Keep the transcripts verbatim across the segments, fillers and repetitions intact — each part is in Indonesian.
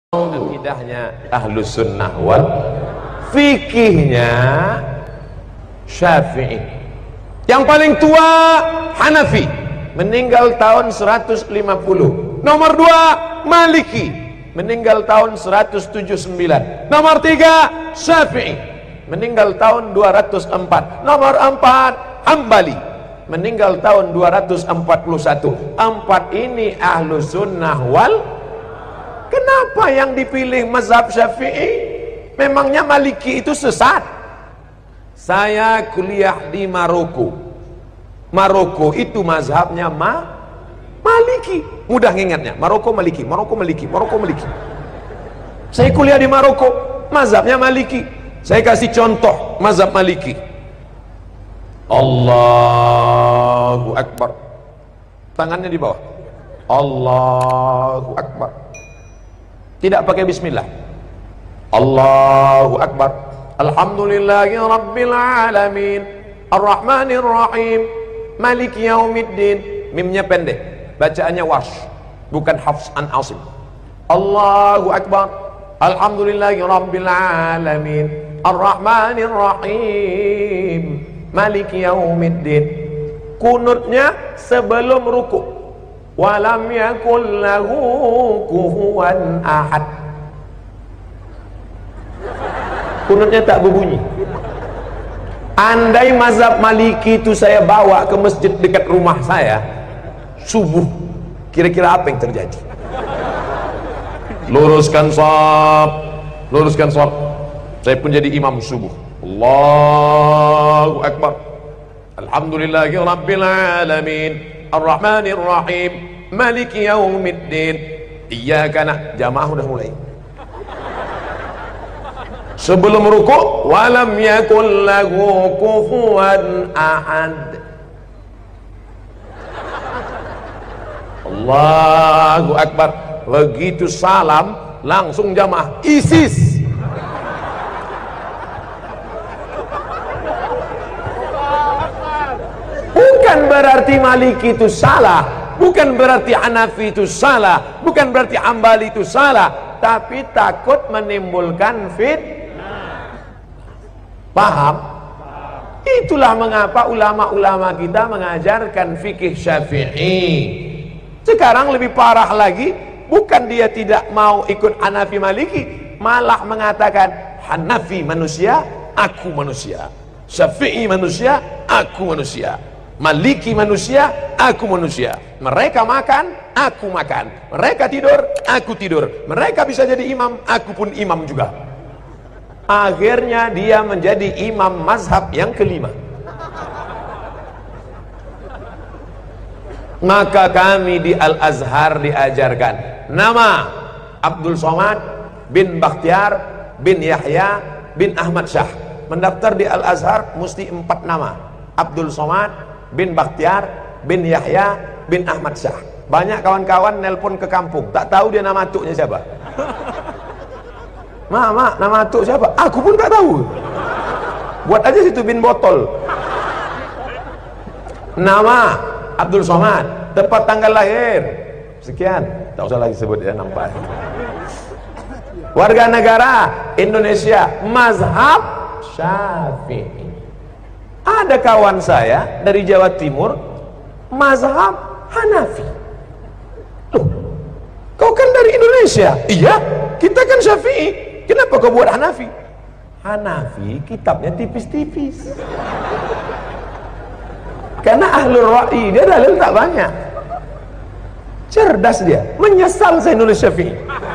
Akidahnya Ahlus Sunnah wal fikihnya Syafi'i. Yang paling tua Hanafi, meninggal tahun seratus lima puluh. Nomor dua Maliki, meninggal tahun seratus tujuh puluh sembilan. Nomor tiga Syafi'i, meninggal tahun dua ratus empat. Nomor empat Hambali, meninggal tahun dua ratus empat puluh satu. Empat ini Ahlus Sunnah wal. Kenapa yang dipilih mazhab Syafi'i? Memangnya Maliki itu sesat? Saya kuliah di Maroko. Maroko itu mazhabnya ma Maliki. Mudah ngingatnya. Maroko Maliki, Maroko Maliki, Maroko Maliki. Saya kuliah di Maroko, mazhabnya Maliki. Saya kasih contoh mazhab Maliki. Allahu Akbar. Tangannya di bawah. Allahu Akbar. Tidak pakai bismillah. Allahu Akbar. Alhamdulillahi Rabbil Alamin, Ar-Rahmanir Rahim, Maliki Yaumiddin. Mimnya pendek, bacaannya wash, bukan Hafs an Asim. Allahu Akbar. Alhamdulillahi Rabbil Alamin, Ar-Rahmanir Rahim, Maliki Yaumiddin. Kunutnya sebelum ruku. Walam yakul lahu kufuwan ahad. Kunutnya tak berbunyi. Andai mazhab Maliki itu saya bawa ke masjid dekat rumah saya subuh, kira-kira apa yang terjadi? Luruskan shaf, luruskan shaf. Saya pun jadi imam subuh. Allahu Akbar. Alhamdulillahi Rabbil Alamin, Ar-Rahmanir Rahim, Maliki Yaumiddin. Iyyaka na'budu. Jamaah udah mulai. Sebelum ruku', walam yakul lahu kufuwan ahad. Allahu Akbar. Begitu salam, langsung jamaah ISIS. Bukan berarti Maliki itu salah, bukan berarti Hanafi itu salah, bukan berarti Hambali itu salah, tapi takut menimbulkan fitnah. Paham? Itulah mengapa ulama-ulama kita mengajarkan fikih Syafi'i. Sekarang lebih parah lagi, bukan dia tidak mau ikut Hanafi Maliki, malah mengatakan Hanafi manusia, aku manusia. Syafi'i manusia, aku manusia. Maliki manusia, aku manusia. Mereka makan, aku makan. Mereka tidur, aku tidur. Mereka bisa jadi imam, aku pun imam juga. Akhirnya dia menjadi imam mazhab yang kelima. Maka kami di Al-Azhar diajarkan nama Abdul Somad bin Bakhtiar bin Yahya bin Ahmad Syah. Mendaftar di Al-Azhar mesti empat nama. Abdul Somad bin Bakhtiar bin Yahya bin Ahmad Syah. Banyak kawan-kawan nelpon ke kampung, tak tahu dia nama atuknya siapa. Ma, ma, nama atuk siapa? Aku pun tak tahu. Buat aja situ bin botol. Nama Abdul Somad, tepat tanggal lahir sekian, tak usah lagi sebut ya, nampak. Warga negara Indonesia, mazhab Syafi'i. Ada kawan saya dari Jawa Timur, mazhab Hanafi. Loh, kau kan dari Indonesia? Iya, kita kan Syafi'i. Kenapa kau buat Hanafi? Hanafi kitabnya tipis-tipis. Karena ahlul ra'i, dia dalil tak banyak. Cerdas dia, menyesal saya nulis Syafi'i.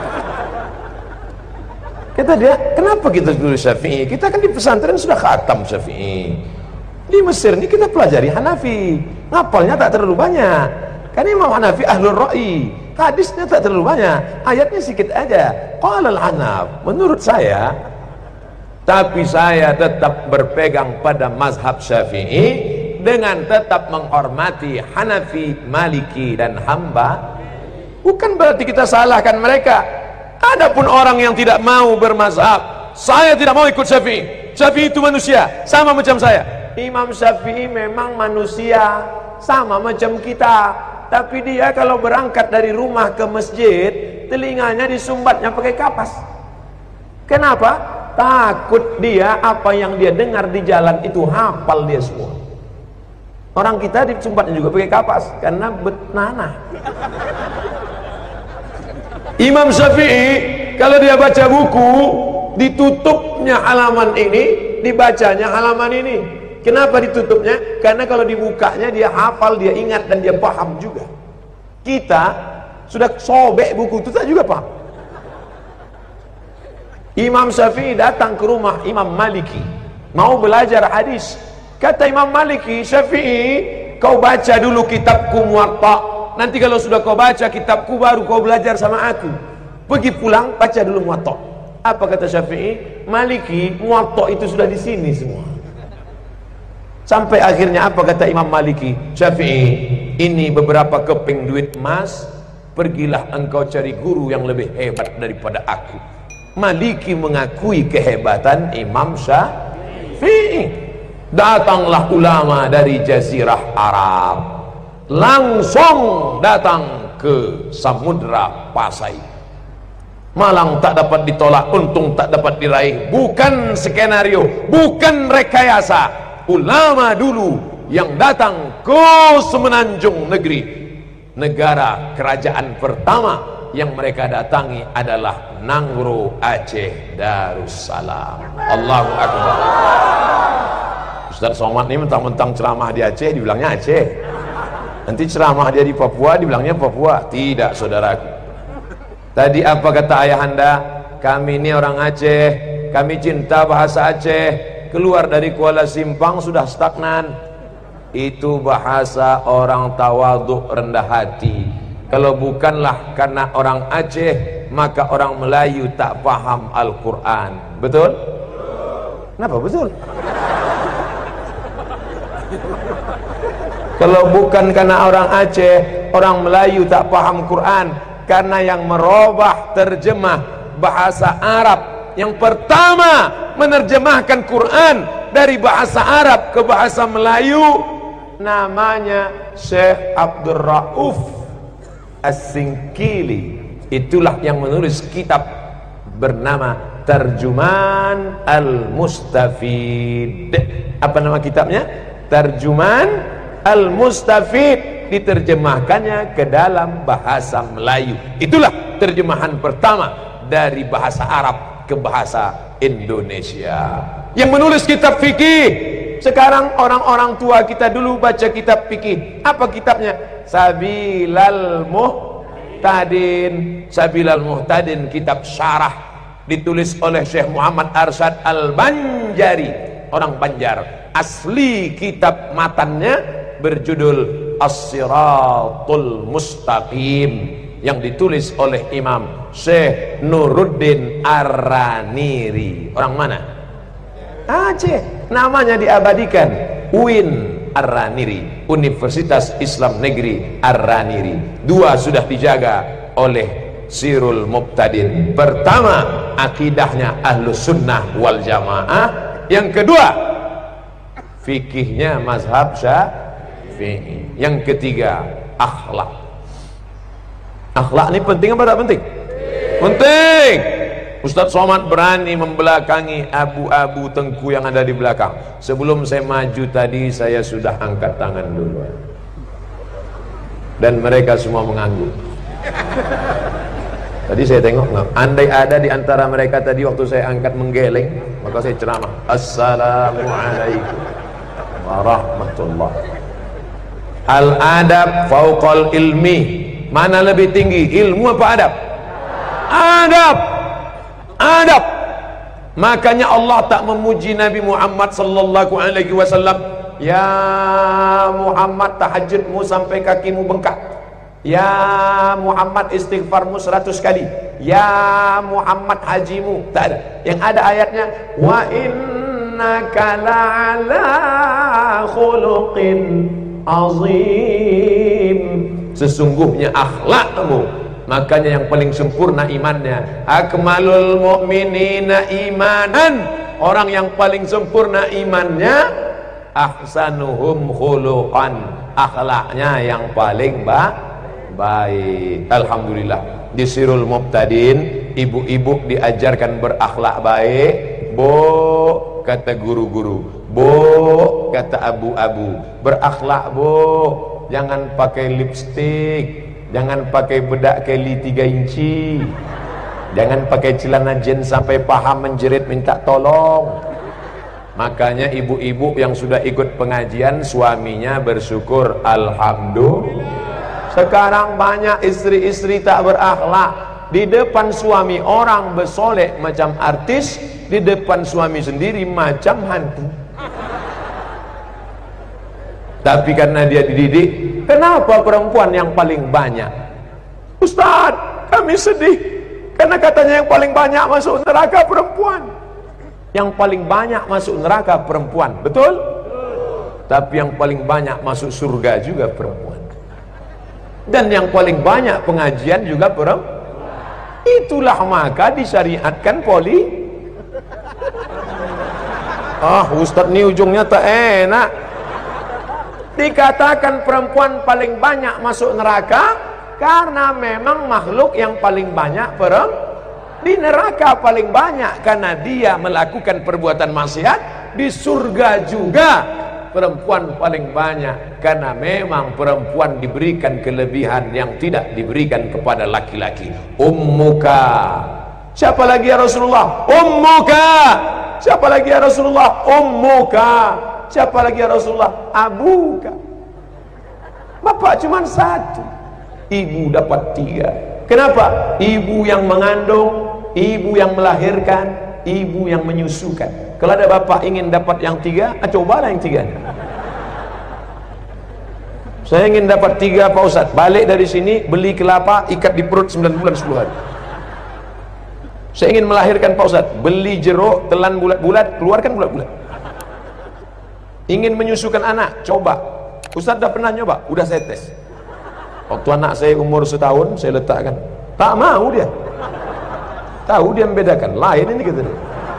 Kata dia, kenapa kita nulis Syafi'i? Kita kan di pesantren sudah khatam Syafi'i. Di Mesir ini kita pelajari Hanafi, ngapalnya tak terlalu banyak. Karena Imam Hanafi ahlul ra'i, hadisnya tak terlalu banyak, ayatnya sedikit aja. Qala al-Hanaf, menurut saya, tapi saya tetap berpegang pada mazhab Syafi'i dengan tetap menghormati Hanafi, Maliki dan Hamba. Bukan berarti kita salahkan mereka. Adapun orang yang tidak mau bermazhab, saya tidak mau ikut Syafi'i. Syafi'i itu manusia, sama macam saya. Imam Syafi'i memang manusia, sama macam kita. tapi dia kalau berangkat dari rumah ke masjid, telinganya disumbatnya pakai kapas. Kenapa? Takut dia apa yang dia dengar di jalan itu hafal dia semua. Orang kita disumbatnya juga pakai kapas karena betnanah. Imam Syafi'i kalau dia baca buku, ditutupnya halaman ini, dibacanya halaman ini. Kenapa ditutupnya? Karena kalau dibukanya dia hafal, dia ingat dan dia paham juga. Kita sudah sobek buku itu juga paham. Imam Syafi'i datang ke rumah Imam Maliki, mau belajar hadis. Kata Imam Maliki, Syafi'i, kau baca dulu kitabku Muwatta. Nanti kalau sudah kau baca kitabku baru kau belajar sama aku. Pergi pulang baca dulu Muwatta. Apa kata Syafi'i? Maliki, Muwatta itu sudah di sini semua. Sampai akhirnya apa kata Imam Maliki? Syafi'i, ini beberapa keping duit emas, pergilah engkau cari guru yang lebih hebat daripada aku. Maliki mengakui kehebatan Imam Syafi'i. Datanglah ulama dari Jazirah Arab, langsung datang ke Samudra Pasai. Malang tak dapat ditolak, untung tak dapat diraih. Bukan skenario, bukan rekayasa. Ulama dulu yang datang ke Semenanjung Negeri, negara kerajaan pertama yang mereka datangi adalah Nangro Aceh Darussalam. Allahu Akbar. Ustaz Somad ini mentang-mentang ceramah di Aceh dibilangnya Aceh, nanti ceramah dia di Papua dibilangnya Papua. Tidak, saudaraku. Tadi apa kata ayahanda? Kami ini orang Aceh, kami cinta bahasa Aceh. Keluar dari Kuala Simpang sudah stagnan. Itu bahasa orang tawaduk, rendah hati. Kalau bukanlah karena orang Aceh, maka orang Melayu tak paham Al-Quran. Betul? Kenapa betul? Kalau bukan karena orang Aceh, orang Melayu tak paham Quran, karena yang merubah terjemah bahasa Arab yang pertama menerjemahkan Quran dari bahasa Arab ke bahasa Melayu namanya Syekh Abdul Rauf As-Singkili. Itulah yang menulis kitab bernama Tarjuman Al-Mustafid. Apa nama kitabnya? Tarjuman Al-Mustafid. Diterjemahkannya ke dalam bahasa Melayu. Itulah terjemahan pertama dari bahasa Arab ke bahasa Indonesia. Yang menulis kitab fikih sekarang orang-orang tua kita dulu baca kitab fikih. Apa kitabnya? Sabilal Muhtadin. Sabilal Muhtadin kitab syarah ditulis oleh Syekh Muhammad Arsyad Al-Banjari, orang Banjar. Asli kitab matannya berjudul As-Siratul Mustaqim yang ditulis oleh Imam Syekh Nuruddin Ar-Raniri. Orang mana? Aceh. Namanya diabadikan U I N Ar-Raniri, Universitas Islam Negeri Ar-Raniri. Dua sudah dijaga oleh Sirul Muqtadin. Pertama, akidahnya Ahlus Sunnah wal Jamaah. Yang kedua, fikihnya mazhab Syafi'i. Yang ketiga, akhlak. Akhlak ini penting apa tak penting? Penting. Ustaz Somad berani membelakangi abu-abu tengku yang ada di belakang. Sebelum saya maju tadi, saya sudah angkat tangan dulu. Dan mereka semua mengangguk. Tadi saya tengok, andai ada di antara mereka tadi waktu saya angkat menggeleng, maka saya ceramah. Assalamualaikum warahmatullahi. Al-adab fauqal ilmi. Mana lebih tinggi, ilmu apa adab? Adab. Adab. Makanya Allah tak memuji Nabi Muhammad sallallahu alaihi wasallam, ya Muhammad tahajudmu sampai kakimu bengkak, ya Muhammad istighfarmu seratus kali, ya Muhammad hajimu. Tak ada. Yang ada ayatnya, wa innaka la'ala khuluqin azim. Sesungguhnya akhlakmu, makanya yang paling sempurna imannya. Akmalul mu'minina imanan, orang yang paling sempurna imannya. Ahsanuhum khuluqan, akhlaknya yang paling baik. baik. Alhamdulillah, di Sirul Muqtadin ibu-ibu diajarkan berakhlak baik. Bu, kata guru-guru. Bu, kata abu-abu, berakhlak bu, jangan pakai lipstik, jangan pakai bedak keli tiga inci, jangan pakai celana jeans sampai paha menjerit minta tolong. Makanya ibu-ibu yang sudah ikut pengajian suaminya bersyukur, alhamdulillah. Sekarang banyak istri-istri tak berakhlak, di depan suami orang bersolek macam artis, di depan suami sendiri macam hantu. Tapi karena dia dididik, kenapa perempuan yang paling banyak? Ustaz, kami sedih karena katanya yang paling banyak masuk neraka perempuan. Yang paling banyak masuk neraka perempuan, betul? Tapi yang paling banyak masuk surga juga perempuan. Dan yang paling banyak pengajian juga perempuan. Itulah maka disyariatkan poli. Ah, Ustaz ini ujungnya tak enak. Dikatakan perempuan paling banyak masuk neraka karena memang makhluk yang paling banyak perempuan di neraka paling banyak karena dia melakukan perbuatan maksiat. Di surga juga perempuan paling banyak karena memang perempuan diberikan kelebihan yang tidak diberikan kepada laki-laki. Ummuka, siapa lagi ya Rasulullah? Ummuka, siapa lagi ya Rasulullah? Ummuka, siapa lagi ya Rasulullah? Abuka. Bapak cuma satu, ibu dapat tiga. Kenapa? Ibu yang mengandung, ibu yang melahirkan, ibu yang menyusukan. Kalau ada bapak ingin dapat yang tiga, ah, cobalah yang tiga. Saya ingin dapat tiga Pak Ustadz, balik dari sini beli kelapa, ikat di perut sembilan bulan sepuluh hari. Saya ingin melahirkan Pak Ustadz, beli jeruk, telan bulat-bulat, keluarkan bulat-bulat. Ingin menyusukan anak, coba. Ustadz udah pernah nyoba? Udah saya tes. Waktu anak saya umur setahun, saya letakkan, tak mau dia. Tahu dia membedakan, lain ini gitu.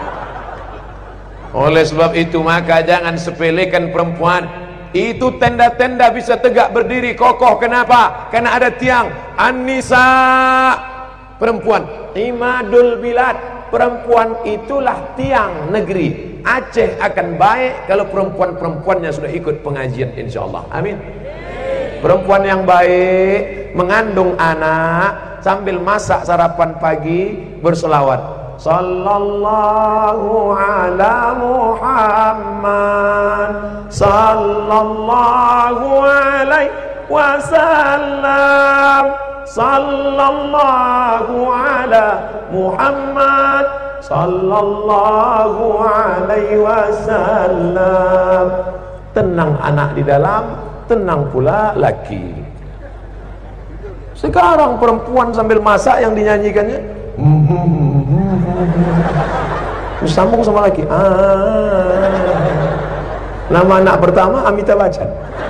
Oleh sebab itu maka jangan sepelekan perempuan. Itu tenda-tenda bisa tegak berdiri kokoh. Kenapa? Karena ada tiang. An-nisa, perempuan. Imadul bilad, perempuan itulah tiang negeri. Aceh akan baik kalau perempuan-perempuannya sudah ikut pengajian, insyaallah. Amin. Perempuan yang baik mengandung anak sambil masak sarapan pagi berselawat, sallallahu ala Muhammad, sallallahu alaihi wasallam, sallallahu ala Muhammad, sallallahu alaihi wasallam. Tenang anak di dalam, tenang pula laki. Sekarang perempuan sambil masak yang dinyanyikannya sambung sama laki. Ah. Nama anak pertama Amitabh Bachchan.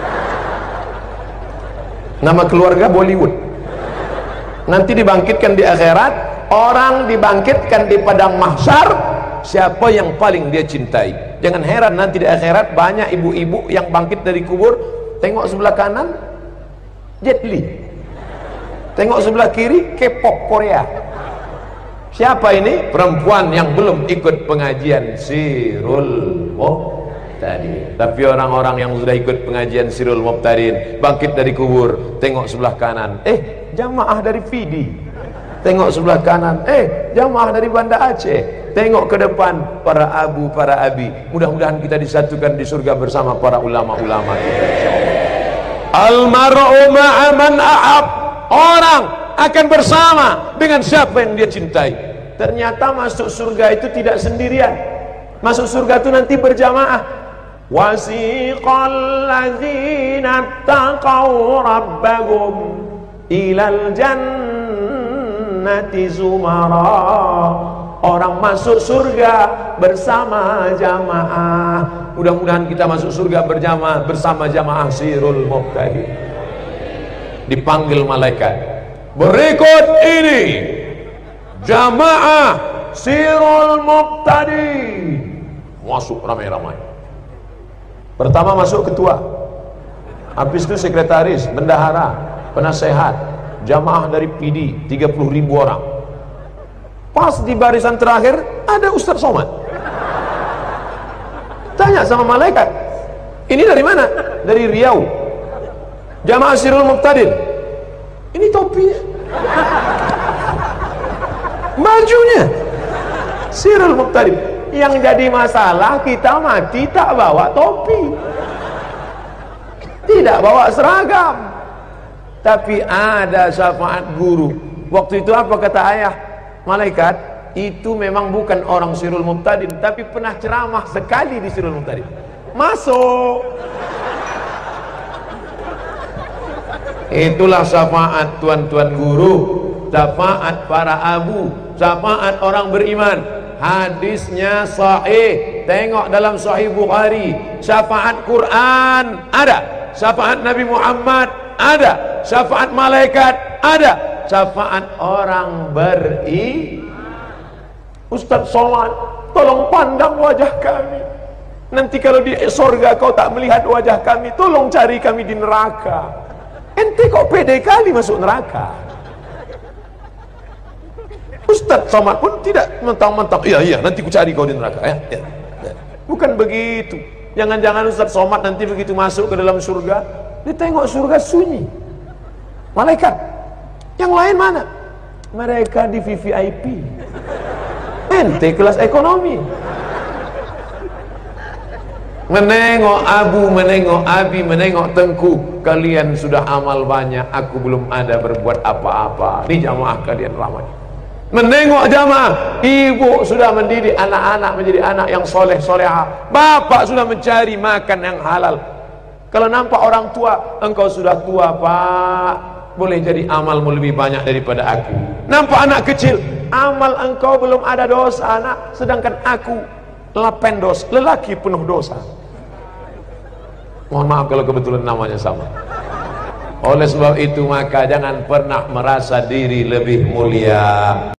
Nama keluarga Bollywood. Nanti dibangkitkan di akhirat, orang dibangkitkan di padang mahsyar, siapa yang paling dia cintai. Jangan heran nanti di akhirat banyak ibu-ibu yang bangkit dari kubur, tengok sebelah kanan Jet Li, tengok sebelah kiri K-pop Korea. Siapa ini? Perempuan yang belum ikut pengajian Sirul Muqtadin. Tapi orang-orang yang sudah ikut pengajian Sirul Muqtadin, bangkit dari kubur, tengok sebelah kanan, eh jamaah dari P D. Tengok sebelah kanan, eh jamaah dari Banda Aceh. Tengok ke depan, para abu, para abi. Mudah-mudahan kita disatukan di surga bersama para ulama-ulama kita. Almar'u ma'a man a'ab. Orang akan bersama dengan siapa yang dia cintai. Ternyata masuk surga itu tidak sendirian. Masuk surga itu nanti berjamaah. Wasiqal ladzina taqaw rabbahum ilal jannati zumara. Orang masuk surga bersama jamaah. Mudah-mudahan kita masuk surga berjamaah bersama jamaah Sirul Muqtadin. Dipanggil malaikat, berikut ini jamaah Sirul Muqtadin. Masuk ramai-ramai. Pertama masuk ketua, habis itu sekretaris, bendahara, penasehat, jamaah dari P D tiga puluh ribu orang. Pas di barisan terakhir ada Ustaz Somad. Tanya sama malaikat, ini dari mana? Dari Riau. Jamaah Sirul Muqtadin. Ini topinya, bajunya Sirul Muqtadin. Yang jadi masalah kita mati tak bawa topi, tidak bawa seragam, tapi ada syafaat guru. Waktu itu apa kata ayah malaikat? Itu memang bukan orang Sirul Muqtadin, tapi pernah ceramah sekali di Sirul Muqtadin. Masuk. Itulah syafaat tuan-tuan guru, syafaat para abu, syafaat orang beriman. Hadisnya sahih. Tengok dalam Sahih Bukhari. Syafaat Quran ada, syafaat Nabi Muhammad ada, syafaat malaikat ada, syafaat orang beriman. Ustaz Somad, tolong pandang wajah kami. Nanti kalau di sorga kau tak melihat wajah kami, tolong cari kami di neraka. Ente kok pede kali masuk neraka. Ustaz Somad pun tidak mentang-mentang, iya iya nanti ku cari kau di neraka ya, ya, ya. Bukan begitu. Jangan-jangan Ustaz Somad nanti begitu masuk ke dalam surga, dia tengok surga sunyi, malaikat. Yang lain mana? Mereka di V V I P. Ente kelas ekonomi. Menengok abu, menengok abi, menengok tengku. Kalian sudah amal banyak, aku belum ada berbuat apa-apa. Ini jamaah kalian ramai. Menengok jamaah, ibu sudah mendidik anak-anak menjadi anak yang soleh soleha. Bapak sudah mencari makan yang halal. Kalau nampak orang tua, engkau sudah tua pak, boleh jadi amalmu lebih banyak daripada aku. Nampak anak kecil, amal engkau belum ada dosa anak, sedangkan aku lapen dos, lelaki penuh dosa. Mohon maaf kalau kebetulan namanya sama. Oleh sebab itu maka jangan pernah merasa diri lebih mulia.